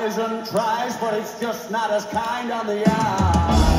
tries and tries, but it's just not as kind on the eye.